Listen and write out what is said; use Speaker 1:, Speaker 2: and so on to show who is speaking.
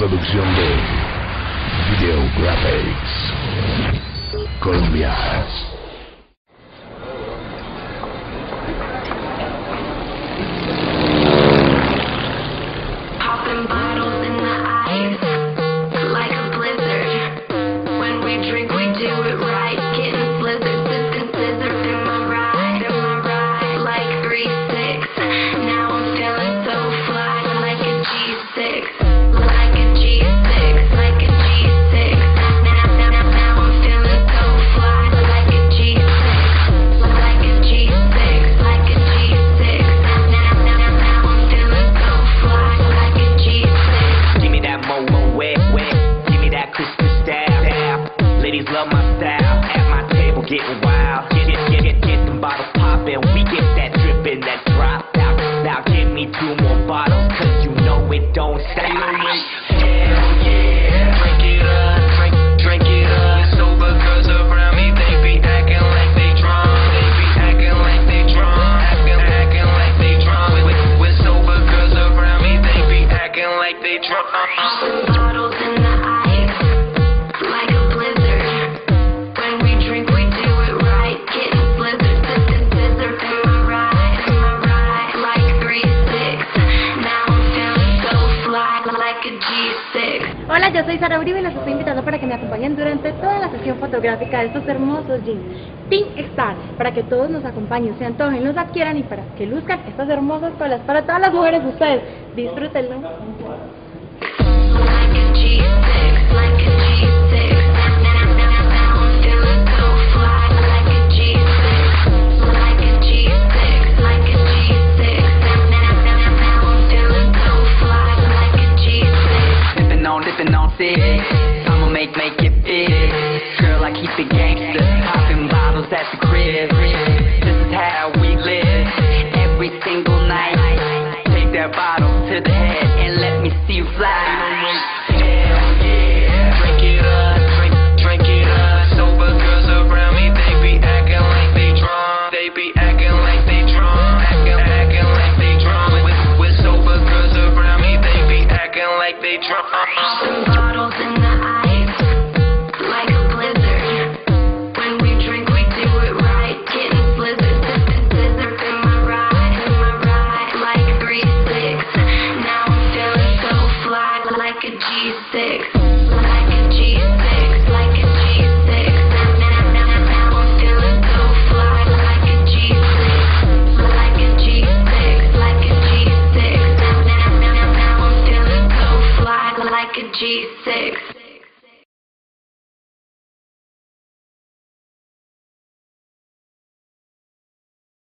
Speaker 1: producción de Videographics Colombia.
Speaker 2: Love my style, at my table getting wild. Get them bottles poppin', we get that drippin', that drop out. Now give me 2 more bottles, cause you know it don't stop. Hell yeah, drink it up, drink it up. Sober girls around me, they be acting like they drunk. They be acting like they drunk, acting like they drunk. With sober girls around me, they be acting like they drunk. Bottles in the ice, like a blizzard.
Speaker 3: Hola, yo soy Sara Uribe y los estoy invitando para que me acompañen durante toda la sesión fotográfica de estos hermosos jeans Team Star, para que todos nos acompañen, se antojen, los adquieran y para que luzcan estas hermosas colas para todas las mujeres de ustedes. Disfrútenlo.
Speaker 2: I'ma make it big. Girl, I keep it gangster, popping bottles at the crib. This is how we live, every single night. Take that bottle to the head and let me see you fly. Hell yeah, drink it up, drink it up. Sober girls around me, they be acting like they drunk. They be acting like they drunk, acting like they drunk. With sober girls around me, they be acting like they drunk. Bottles in the ice, like a blizzard. When we drink, we do it right. Getting blizzard, scissors in my ride, like 3-6. Now I'm feeling so fly, like a G6, like a G6, like a G6. Now I'm feeling so fly, like a G6, like a G6, like a G6. Now I'm feeling so fly, like a G6.